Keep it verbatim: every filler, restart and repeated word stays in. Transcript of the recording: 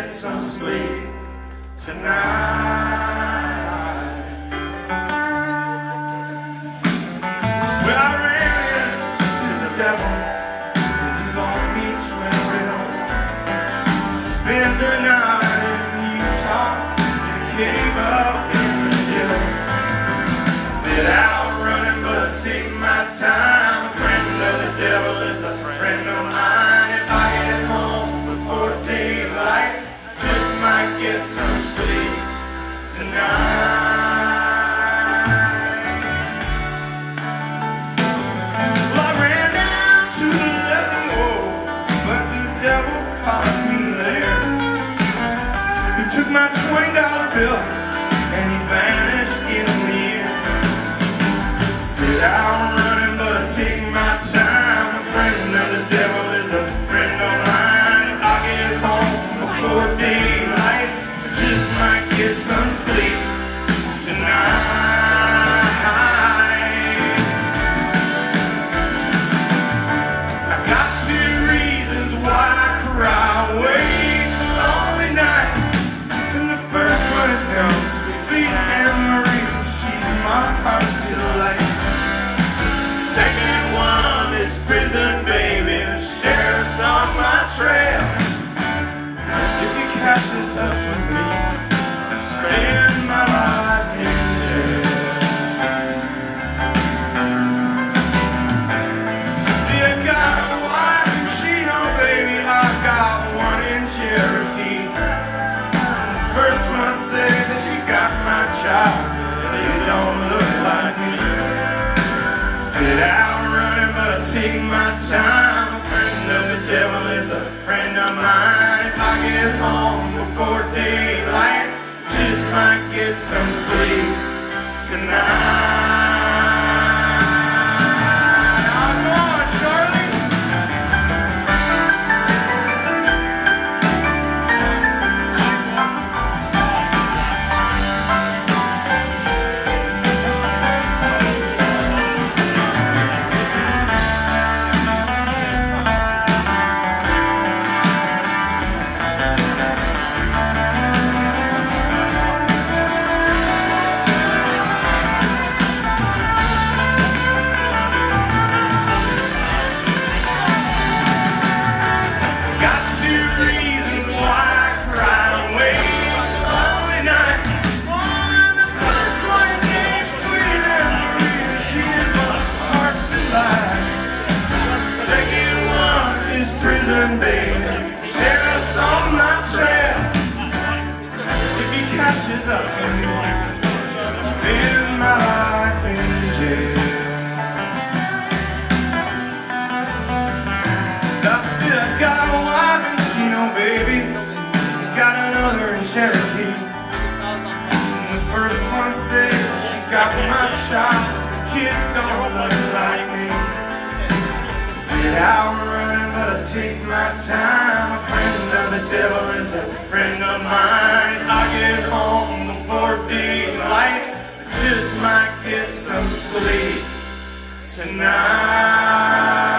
get some sleep tonight. Well, I ran into the devil in Long Beach when Reynolds spent the night in Utah in a cave up in the hills. Sit out running, but take my time. A friend of the devil is a friend of mine. If I get home before daylight, just might get some sleep tonight. Well, I ran down to the level, but the devil caught me there. He took my twenty dollar bill and he vanished in the air. Sit out running, but take my time. A friend of the devil is a friend of mine. If I get home before daylight, I just might get some sleep tonight. I got two reasons why I cry awake a lonely night. And the first one is gone, sweet, sweet Anne Marie. She's in my heart's delight. Second one is prison, baby. The sheriff's on my trail. If he catches up with me, I'll spend my life in jail. See, I got a wife in Chino, baby. I got one in Cherokee. The first one said that she got my child. You don't look like me. Sit out running, but take my time. A friend of the devil is a friend of mine. If I get home before daylight, just might get some sleep tonight. Oh, come on, Charlie. Baby, sheriff's on my trail. If he catches up to me, I'll spend my life in jail. I said I got a wife in Chino, baby. Got another in Cherokee. And the first one said she's got my child. Kid don't look like me. Sit out running, but I take my time. A friend of the devil is a friend of mine. I get home before daylight, I just might get some sleep tonight.